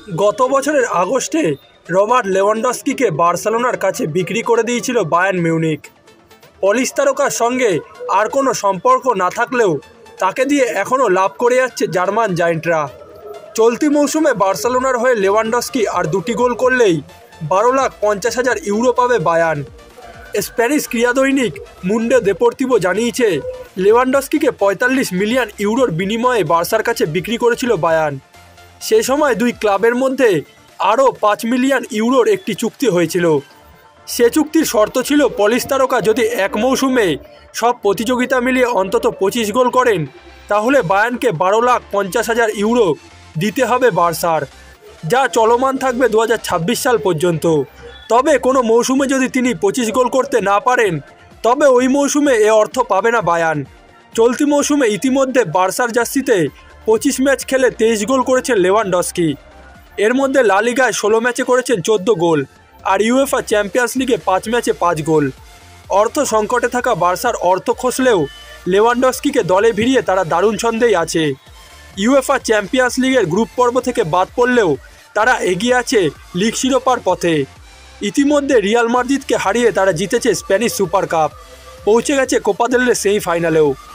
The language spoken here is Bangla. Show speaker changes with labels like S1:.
S1: গত বছরের আগস্টে রবার্ট লেওয়ান্ডস্কিকে বার্সেলোনার কাছে বিক্রি করে দিয়েছিল বায়ার্ন মিউনিখ। পলিশ তারকার সঙ্গে আর কোনো সম্পর্ক না থাকলেও তাকে দিয়ে এখনও লাভ করে যাচ্ছে জার্মান জায়েন্টরা। চলতি মৌসুমে বার্সেলোনার হয়ে লেওয়ান্ডস্কি আর 2টি গোল করলেই 12,50,000 ইউরো পাবে বায়ার্ন। স্প্যানিশ ক্রীড়াদৈনিক মুন্ডো দেপোর্তিভো জানিয়েছে, লেওয়ান্ডস্কিকে 45 মিলিয়ন ইউরোর বিনিময়ে বার্সার কাছে বিক্রি করেছিল বায়ার্ন। সে সময় দুই ক্লাবের মধ্যে আরও 5 মিলিয়ন ইউরোর একটি চুক্তি হয়েছিল। সে চুক্তির শর্ত ছিল পলিশ তারকা যদি এক মৌসুমে সব প্রতিযোগিতা মিলিয়ে অন্তত 25 গোল করেন তাহলে বায়ার্নকে 12,50,000 ইউরো দিতে হবে বার্সার, যা চলমান থাকবে 2026 সাল পর্যন্ত। তবে কোনো মৌসুমে যদি তিনি 25 গোল করতে না পারেন তবে ওই মৌসুমে এ অর্থ পাবে না বায়ার্ন। চলতি মৌসুমে ইতিমধ্যে বার্সার জার্সিতে 25 ম্যাচ খেলে 23 গোল করেছেন লেওয়ান্ডস্কি। এর মধ্যে লা লিগায় 16 ম্যাচে করেছেন 14 গোল আর ইউএফা চ্যাম্পিয়ন্স লিগে 5 ম্যাচে 5 গোল। অর্থ সংকটে থাকা বার্সার অর্থ খসলেও লেওয়ান্ডস্কিকে দলে ভিড়িয়ে তারা দারুণ ছন্দেই আছে। ইউএফা চ্যাম্পিয়ন্স লিগের গ্রুপ পর্ব থেকে বাদ পড়লেও তারা এগিয়ে আছে লিগ শিরোপার পথে। ইতিমধ্যে রিয়াল মাদ্রিদকে হারিয়ে তারা জিতেছে স্প্যানিশ সুপার কাপ, পৌঁছে গেছে কোপা দেল রে সেমিফাইনালেও।